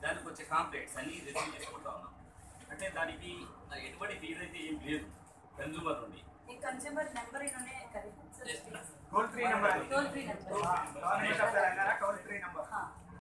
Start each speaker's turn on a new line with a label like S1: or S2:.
S1: దానికి వచ్చే కాంప్లైంట్స్ అన్ని రిసీవ్ చేసుకుంటా ఉన్నాం. అంటే దానికి ఎటువంటి ఫీజు అయితే ఏం లేదు కన్జ్యూమర్ నుండి.
S2: कंज्यूमर नंबर इन्होंने करे
S3: toll free number
S2: toll free number
S3: government of Telangana toll free number
S2: हाँ